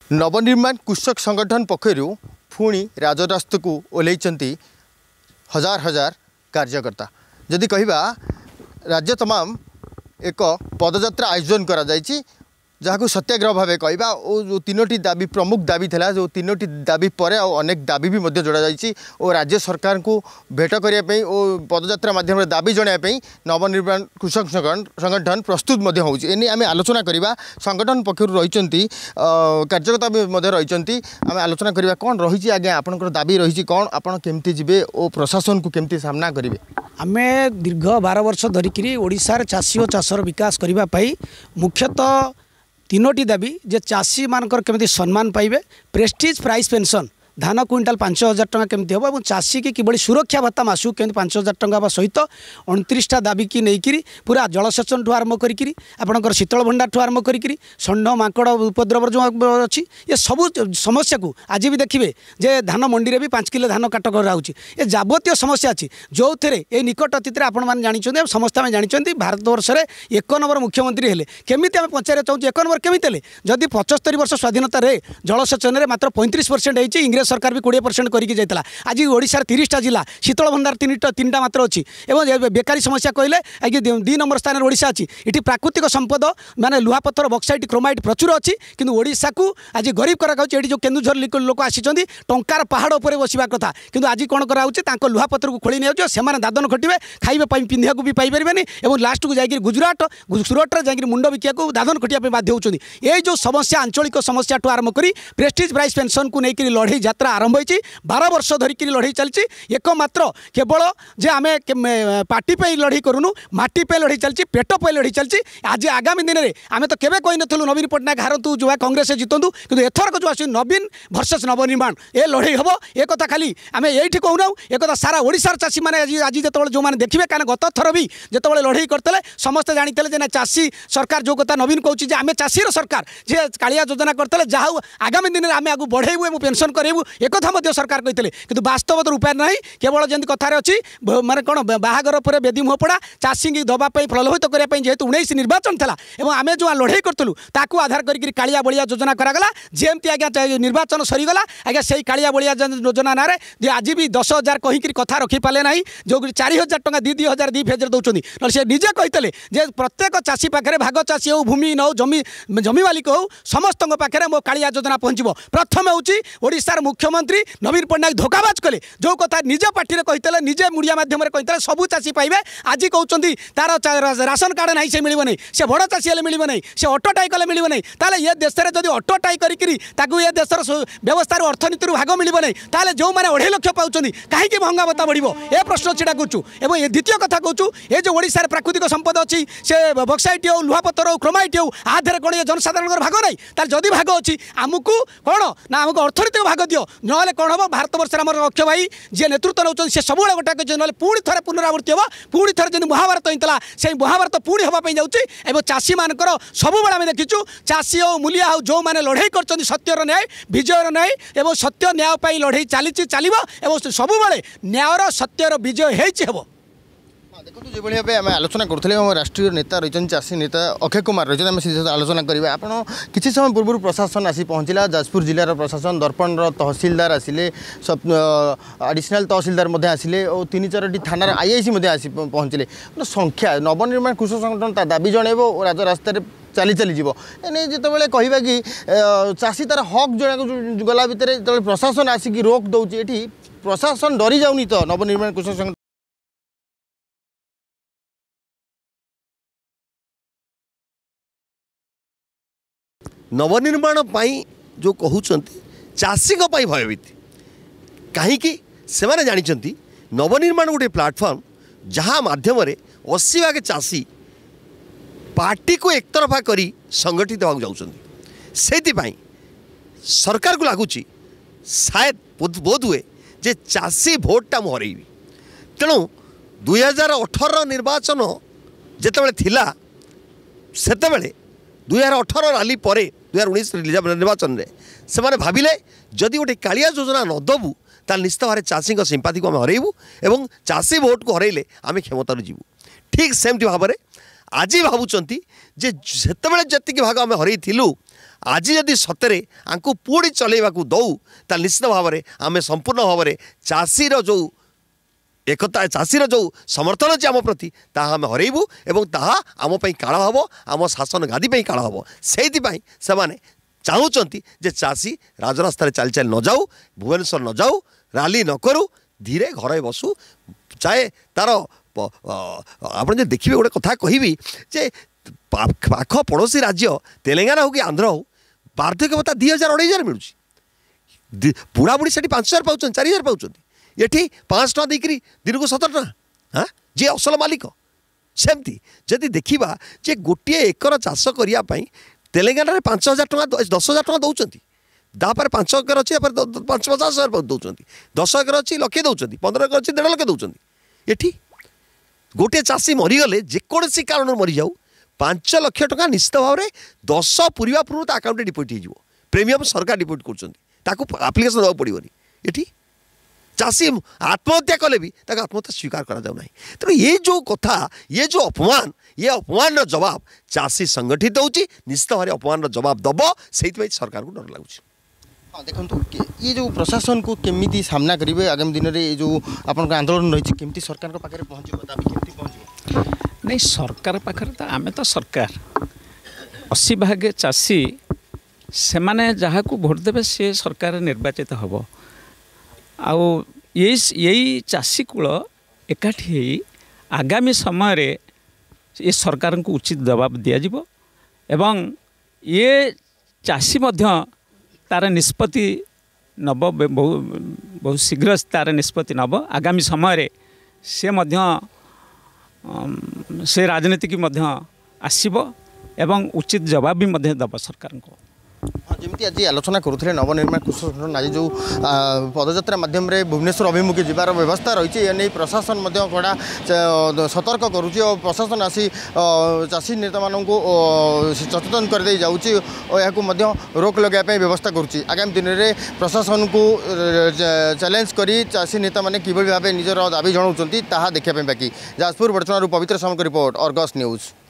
नवनिर्माण कृषक संगठन पक्षर पुणी राजरास्त को ओह्लैंती हजार हजार कार्यकर्ता जदि कहवा राज्य तमाम एक पदयात्रा आयोजन करा जायछि जहाँ सत्याग्रह भाव कहवा जो तीनोटी दाबी प्रमुख दाबी था जो तीनोटी दाबी पर अनेक दाबी भी जोड़ा जायछि और राज्य सरकार को भेट करने और पदयात्रा माध्यम दाबी जनायापी नवनिर्माण कृषक संगठन प्रस्तुत होने आम आलोचना करवा संगठन पक्षर रही कार्यकर्ता रही आम आलोचना करवा कौन रही आज्ञा आपंकर दाबी रही कौन आपड़ केमती जीवे और प्रशासन को केमती सामना करेंगे। आम दीर्घ 12 वर्ष धरिकी ओडिशार चाषी और चाषर विकास करने मुख्यतः तीनोटी दाबी जे चाषी मानकर केमिति सम्मान पाइबे प्रेस्टीज प्राइस पेंशन धान क्विंटाल 5,000 टंका केमती हम और चाषी की किभली सुरक्षा भत्ता मासू केमती 5,000 टंका सहित 29टा दाबी की नहीं पूरा जलसेचन ठू आरंभ करी आपणकर शीतल भंडार ठू आरंभ करी षंड माकड़ उपद्रव जो अच्छी ये सब समस्या को आज भी देखिए जे धान मंडी में भी 5 किलो धान काट कराऊँच ये जावतीय समस्या अच्छी जो थे ये निकट अतीत आपण जानते समस्त आम जानते भारत वर्ष में 1 नंबर मुख्यमंत्री हेले केमिति आम पचारे चाहूँ 1 नंबर केमिति हेले जदि 75 वर्ष स्वाधीनता जलसेचन में मात्र 35% होती इंग्रेज सरकार भी 20% करके जाता आज ओडिशार 30टा जिला शीतल भंडार 3टा मात्र अच्छी और बेकारी समस्या कहले आज 2 नंबर स्थान ओडिशा अच्छी ये प्राकृतिक संपद माने लुहापथर बक्साइट क्रोमाइट प्रचुर अच्छी किंतु ओडिशा को आज गरीब कराऊँच ये जो केन्दुझर लोक आसी टंकार पहाड़ उपर बसवा कथा किंतु आज कौन कराऊँच लुहापथर को खोली नहीं से दादन खटिए खाइबा पिंधा को भी पाइपर और लास्ट को जाकर गुजरात सूरत जाकर मुंड बिका दादन खटिया बाध्य होती ये जो समस्या आंचलिक समस्या ठू आरंभ कर प्रेस्टीज प्राइस पेंशन को लेकर लड़ई यात्रा आरंभ होती 12 वर्ष धरिकी लड़ई चलती एकमात्र केवल जे आम पार्टी पे लड़ई करूनु माटी पे लड़ई चलती पेट पे लड़ई चलती आज आगामी दिन में आम तो केवे कही नु नवीन पट्टनायक हारतु जो कांग्रेस जितंतु कि एथरक जो आस नवीन वर्सेस नवनिर्माण ये लड़ई हम एक कथा खाली आम ये कहूना एक कथा सारा ओडिशार चाषी मैंने आज जो जो मैंने देखिए कारण गत थर भी जो लड़ई करते समस्ते जानते ना चाषी सरकार जो कथा नवीन कहूँ आम चाषीर सरकार जे कालिया योजना करते जहाँ आगामी दिन में आम आगे बढ़ेबू पेंशन करेबू एक सरकार कहते कि वास्तव उपाय ना केवल जमी कथार अच्छी माने कौन बाहागर पर बेदी मुह पड़ा चाषी की दवाई प्रलोभित करने जेहेतु 19 निर्वाचन था आम जो लड़ई करूँ ताकू आधार करके कालिया बलिया योजना करागला जेमती आज्ञा निर्वाचन सरीगला आज्ञा से कालिया बलिया योजना ना आज भी 10,000 कहीकि कथा रखिपारे ना जो 4,000 टंका 2,000 2 फेजर दौरान ना से निजे कहते जे प्रत्येक चाषी पाखे भाग चाषी हो भूमि न जमी जमी मालिक हो समस्त पाखे मो कालिया योजना पहुँचो प्रथम हूँ ओडिशार मुख्यमंत्री नवीन पट्टनायक धोखाबाज कले जो कथा निजे पार्टी कहते निजे मीडिया माध्यम कहते सबू चाषी पाइबे आज कहते तार राशन कार्ड ना से मिल नहीं से बड़ चाषी हेल्ले मिल नहीं से ऑटो टाई कले मिल नहीं ताले ये देश में जब ऑटो टाई करी ये देशर व्यवस्था अर्थनीति भाग मिल नहीं ताले जो मैंने 2.5 लाख पाँच कहीं महंगा भत्ता बढ़ो ये प्रश्न छिड़ा करूँ और ये द्वितीय कथा कहूँ ये जो ओडिशार प्राकृतिक संपद अच्छी से बक्साइट हो लुहापथर हो क्रोमाइट हो आधार कौन ये जनसाधारण भाग नहीं तार जदि भाग अच्छी आमको कौन ना आमको अर्थनीतिक भाग दियो ना कौन हम भारत वर्ष आम अक्षय भाई जी नेतृत्व नौ से सब गोटा ना पुणी थे पुनरावृत्ति हम पुणी थे जब महाभारत होता से महाभारत पुणी हाँपाई जाऊँगी चाषी मानकर सब आम देखीचु चाषी हो मूलिया हो जो मैंने लड़ई कर सत्यर न्याय विजयर न्याय और सत्य न्याय लड़ई चलो सब न्यायर सत्यर विजय हो देखो जो भाव आम आलोचना करूँ राष्ट्रीय नेता रही चाषी नेता अक्षय कुमार रही आम सीधे आलोचना करेंगे आप किसी समय पूर्व प्रशासन आसी पहुँचला जाजपुर जिलार प्रशासन दर्पण तहसिलदार आसिले एडिशनल तहसिलदार आसिले और 3-4टी थानार आईआईसी आसी पहुँचले संख्या नवनिर्माण कृषक संगठन दाबी जनइब और राजरास्त चली चली जीव एने जिते कहवा कि चाषी तार हक जन गला भितर जो प्रशासन आसिक रोक दौर ये प्रशासन डरी जाऊनी तो नवनिर्माण कृषक संगठन नवनिर्माण जो कहते चाषी भयभीत कहीं से जानी नवनिर्माण गोटे प्लाटफर्म जहाँ मध्यम 80 भाग चाषी पार्टी को एक तरफा करी संगठित होगा जाऊँच से सरकार को लगुच शायद बोध हुए जे चाषी भोटा मु हरइबी तेणु 2018 निर्वाचन जिते थिला सेतेबेले 2018 रैली पर 2019 निर्वाचन में से भाविले जदि गोटे कालिया योजना न दबू ताल निश्चित भाव चाषी सिंपाथी को आम हरइबू एवं चाषी भोट को हरइले आम क्षमतार जीवु ठीक सेमती भाव में आज भावुंट जे सेतेबेले जतिक भाग आम हरइथिलु आज जदि सतरे आंकु पुणी चलैवा दौ ता निश्चित भाव में आम संपूर्ण भाव में चाषीर जो एकता चाषीर जो समर्थन अच्छे आम प्रति ताहा आम हरइबू एवं ताहा आम काल हम आम शासन गादी काल हम से चाहूँगी जे चाषी राजरास्तार चल चल न जाऊ भुवनेश्वर न जाऊ रैली न करू धीरे घर बसु चाहे तार आप देखिए गोटे कथा कहबी जे पाख पड़ोशी राज्य तेलंगाना हो कि आंध्र हो वार्धक्य भत्ता 2000-2500 मिलूँ बुढ़ा बुढ़ी से 5000 पाँच 4000 पाँच ये 5 टଙ୍କା देकरी दिन को 17 टଙ୍କା हाँ जी असल मालिक सेमती जदि देखा जे गोटे एकर चाष करने तेलंगाना 5000 टଙ୍କା 10,000 टଙ୍କା दौरान तापर 5 एकर अच्छी 50,000 दौरान 10 एकर अच्छी लक्षे दौरान 15 एकर अच्छी 1.5 लाख दौरान ये गोटे चाषी मरीगले जेकोसी कारण मरी जाऊ 5 लाख टଙ୍କା निश्चित भाव में 10 पूर्वा पूर्व आकाउंट डिपोजिट हो प्रीमियम सरकार डिपोजिट कर आप्लिकेसन देवा पड़ोनी ये चाषी आत्महत्या कले भी आत्महत्या स्वीकार करा जाऊ नहीं तेणु ये जो कथा ये जो अपमान ये अपमान जवाब चाषी संगठित होची निश्चित भाव अपमान जवाब दब से सरकार को डर लगुच। हाँ देखो ये जो प्रशासन को केमी सामना करेंगे आगामी दिन में जो आप आंदोलन रही केमी सरकार पाखे पहुँच नहीं सरकार पाखे तो आम तो सरकार 80 भाग चाषी से माने जहाँ को भोट देवे सी सरकार निर्वाचित हम यही चाषी कूल एकाठी आगामी समय रे ये सरकार को उचित जवाब दिज्व एवं ये चाषी मध्य तार निष्पत्ति नब बहुत शीघ्र तार निष्पत्ति नब आगामी समय रे से मध्य से राजनीति की मध्य आसीबो एवं उचित जवाब भी मध्य दब सरकार को। हाँ जमी आज आलोचना करुले नवनिर्माण कृषक संगठन आज जो पदयात्रा मध्यम भुवनेश्वर अभिमुखी जबार व्यवस्था रही है प्रशासन कड़ा सतर्क करुच्ची और प्रशासन आसी चाषी नेता मानक सचेतन कर जाऊँगी और यहाँ रोक लगाई व्यवस्था करुच्ची आगामी दिन में प्रशासन को चैलेंज करी चाषी नेता मैंने किभली भाव निजर दाबी जनाऊँ देखा बाकी। जाजपुर बड़चणारू पवित्र सामंत रिपोर्ट अर्गस न्यूज।